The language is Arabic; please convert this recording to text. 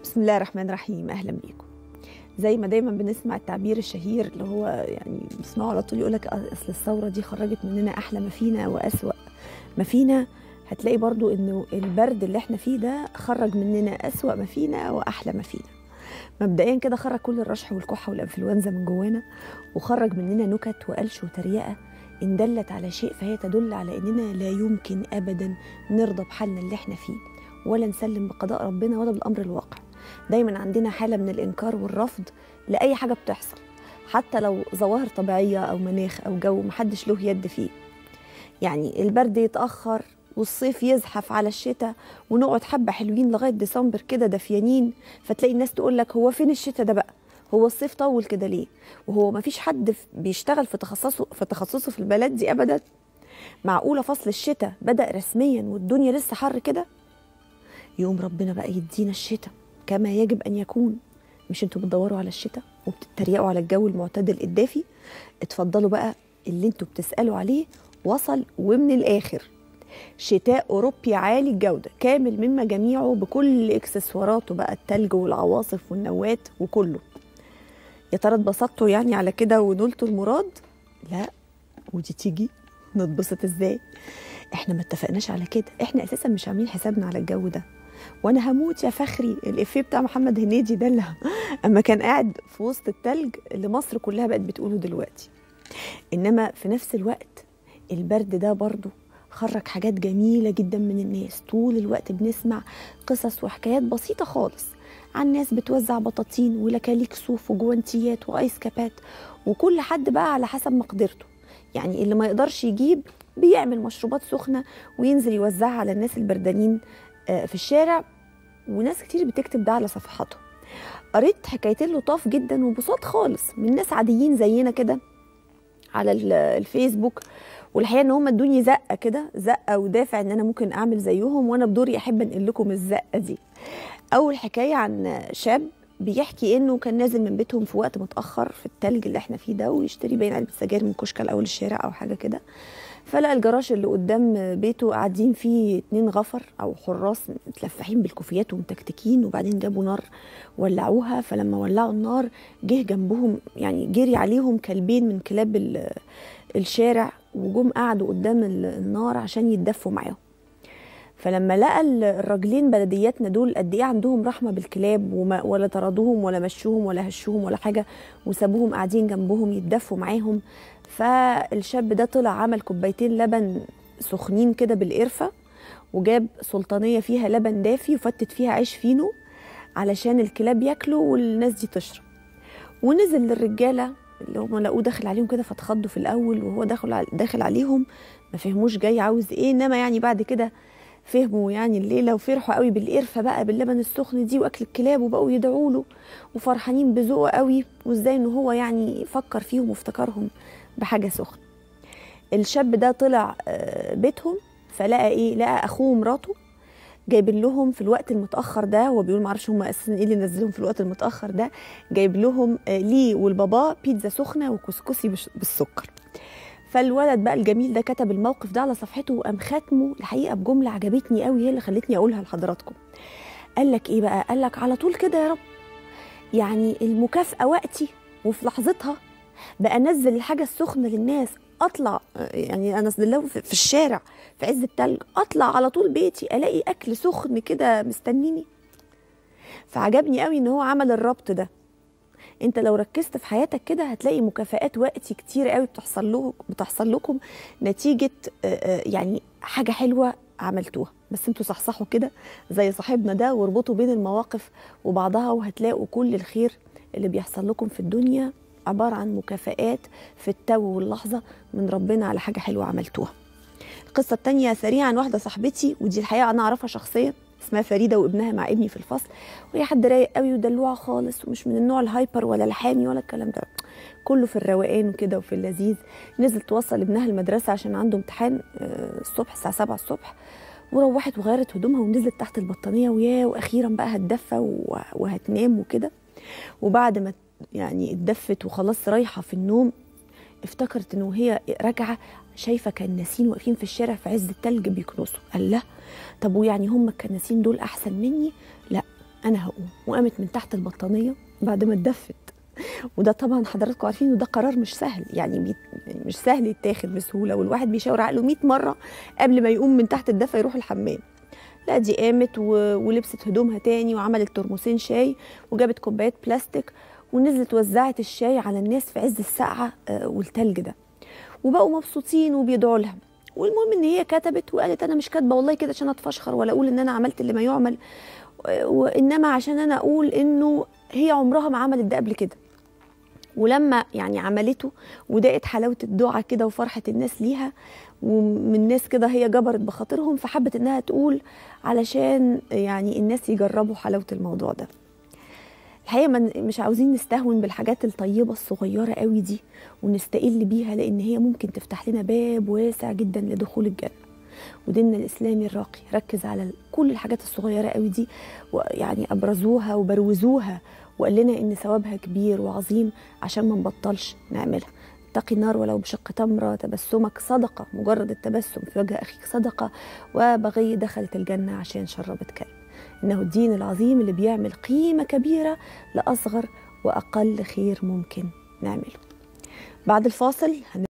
بسم الله الرحمن الرحيم. اهلا بيكم. زي ما دايما بنسمع التعبير الشهير اللي هو يعني بنسمعه على طول، يقولك اصل الثوره دي خرجت مننا احلى ما فينا واسوأ ما فينا. هتلاقي برضو انه البرد اللي احنا فيه ده خرج مننا اسوأ ما فينا واحلى ما فينا. مبدئيا كده خرج كل الرشح والكحه والانفلونزا من جوانا، وخرج مننا نكت وقلش وتريقه ان دلت على شيء فهي تدل على اننا لا يمكن ابدا نرضى بحالنا اللي احنا فيه، ولا نسلم بقضاء ربنا ولا بالامر الواقع. دايما عندنا حاله من الانكار والرفض لاي حاجه بتحصل، حتى لو ظواهر طبيعيه او مناخ او جو محدش له يد فيه. يعني البرد يتاخر والصيف يزحف على الشتاء، ونقعد حبه حلوين لغايه ديسمبر كده دافيانين، فتلاقي الناس تقول لك هو فين الشتاء ده بقى؟ هو الصيف طول كده ليه؟ وهو ما فيش حد بيشتغل في تخصصه في البلد دي ابدا. معقوله فصل الشتاء بدأ رسميا والدنيا لسه حر كده؟ يقوم ربنا بقى يدينا الشتاء كما يجب ان يكون. مش انتوا بتدوروا على الشتاء وبتتريقوا على الجو المعتدل الدافي؟ اتفضلوا بقى، اللي انتوا بتسألوا عليه وصل، ومن الاخر شتاء اوروبي عالي الجوده كامل من مجاميعه بكل اكسسواراته بقى، التلج والعواصف والنوات وكله. يا ترى اتبسطتوا يعني على كده ونلتوا المراد؟ لا. ودي تيجي نتبسط ازاي؟ احنا ما اتفقناش على كده، احنا اساسا مش عاملين حسابنا على الجو ده. وانا هموت يا فخري الافيه بتاع محمد هنيدي ده اللي اما كان قاعد في وسط التلج اللي مصر كلها بقت بتقوله دلوقتي. انما في نفس الوقت البرد ده برضه خرج حاجات جميله جدا من الناس. طول الوقت بنسمع قصص وحكايات بسيطه خالص عن ناس بتوزع بطاطين ولكاليك صوف وجوانتيات وايس كابات، وكل حد بقى على حسب مقدرته. يعني اللي ما يقدرش يجيب بيعمل مشروبات سخنه وينزل يوزعها على الناس البردانين في الشارع، وناس كتير بتكتب ده على صفحاتهم. قريت حكايتين لطاف جدا وبساط خالص من ناس عاديين زينا كده على الفيسبوك، والحقيقه ان هم ادوني زقه كده، زقه ودافع ان انا ممكن اعمل زيهم، وانا بدوري احب انقل لكم الزقه دي. اول حكايه عن شاب بيحكي انه كان نازل من بيتهم في وقت متاخر في التلج اللي احنا فيه ده، ويشتري باين علبه سجاير من كشك الاول الشارع او حاجه كده. فلقى الجراج اللي قدام بيته قاعدين فيه 2 غفر او حراس متلفحين بالكوفيات ومتكتكين، وبعدين جابوا نار ولعوها. فلما ولعوا النار جه جنبهم، يعني جري عليهم كلبين من كلاب الشارع، وجم قعدوا قدام النار عشان يتدفوا معاهم. فلما لقى الراجلين بلدياتنا دول قد ايه عندهم رحمه بالكلاب، ولا طردوهم ولا مشوهم ولا هشوهم ولا حاجه، وسابوهم قاعدين جنبهم يتدفوا معاهم. فالشاب ده طلع عمل كوبايتين لبن سخنين كده بالقرفه، وجاب سلطانيه فيها لبن دافي وفتت فيها عيش فينو علشان الكلاب ياكلوا والناس دي تشرب. ونزل للرجاله اللي هم لقوه داخل عليهم كده، فاتخضوا في الاول وهو داخل عليهم، ما فهموش جاي عاوز ايه. انما يعني بعد كده فهموا يعني الليله، وفرحوا قوي بالقرفه بقى باللبن السخن دي واكل الكلاب، وبقوا يدعوا له وفرحانين بذوقه قوي، وازاي ان هو يعني فكر فيهم وافتكرهم بحاجه سخنه. الشاب ده طلع بيتهم، فلقى ايه؟ لقى اخوه ومراته جايب لهم في الوقت المتاخر ده، هو بيقول معرفش هم اساسا ايه اللي نزلهم في الوقت المتاخر ده، جايب لهم ليه والبابا بيتزا سخنه وكسكسي بالسكر. فالولد بقى الجميل ده كتب الموقف ده على صفحته، وقام ختمه الحقيقه بجمله عجبتني قوي، هي اللي خلتني اقولها لحضراتكم. قال لك ايه بقى؟ قال لك على طول كده يا رب، يعني المكافاه وقتي وفي لحظتها بقى انزل الحاجه السخنه للناس، اطلع يعني انزل في الشارع في عز التلج، اطلع على طول بيتي الاقي اكل سخن كده مستنيني. فعجبني قوي ان هو عمل الربط ده. انت لو ركزت في حياتك كده هتلاقي مكافآت وقتي كتير قوي بتحصل لكم نتيجه يعني حاجه حلوه عملتوها. بس انتوا صحصحوا كده زي صاحبنا ده، واربطوا بين المواقف وبعضها، وهتلاقوا كل الخير اللي بيحصل لكم في الدنيا عباره عن مكافآت في التو واللحظه من ربنا على حاجه حلوه عملتوها. القصه الثانيه سريعا، واحده صاحبتي، ودي الحقيقه انا اعرفها شخصيا، اسمها فريده، وابنها مع ابني في الفصل، وهي حد رايق قوي ودلوعه خالص، ومش من النوع الهايبر ولا الحامي ولا الكلام ده، كله في الروقان وكده وفي اللذيذ. نزلت توصل ابنها المدرسه عشان عنده امتحان الصبح الساعه 7 الصبح، وروحت وغيرت هدومها ونزلت تحت البطانيه، واخيرا بقى هتدفى وهتنام وكده. وبعد ما يعني اتدفت وخلاص رايحه في النوم، افتكرت انه هي راجعه شايفه كناسين واقفين في الشارع في عز التلج بيكنسوا. قال لا، طب ويعني هم الكناسين دول احسن مني؟ لا، انا هقوم. وقامت من تحت البطانيه بعد ما اتدفت. وده طبعا حضراتكم عارفين وده قرار مش سهل، يعني مش سهل يتاخد بسهوله، والواحد بيشاور عقله 100 مره قبل ما يقوم من تحت الدفه يروح الحمام. لا دي قامت ولبست هدومها تاني وعملت ترمسين شاي وجابت كوبايات بلاستيك ونزلت وزعت الشاي على الناس في عز السقعه والتلج ده، وبقوا مبسوطين وبيدعوا لها. والمهم ان هي كتبت وقالت انا مش كاتبه والله كده عشان اتفشخر ولا اقول ان انا عملت اللي ما يعمل، وانما عشان انا اقول انه هي عمرها ما عملت ده قبل كده. ولما يعني عملته ودقت حلاوه الدعاء كده وفرحه الناس ليها، ومن ناس كده هي جبرت بخاطرهم، فحبت انها تقول علشان يعني الناس يجربوا حلاوه الموضوع ده. الحقيقه مش عاوزين نستهون بالحاجات الطيبه الصغيره قوي دي ونستقل بيها، لان هي ممكن تفتح لنا باب واسع جدا لدخول الجنه. وديننا الاسلامي الراقي ركز على كل الحاجات الصغيره قوي دي، ويعني ابرزوها وبروزوها وقال لنا ان ثوابها كبير وعظيم عشان ما نبطلش نعملها. اتقي النار ولو بشق تمره، تبسمك صدقه، مجرد التبسم في وجه اخيك صدقه، وبغي دخلت الجنه عشان شربت كلب. انه الدين العظيم اللي بيعمل قيمه كبيره لاصغر واقل خير ممكن نعمله. بعد الفاصل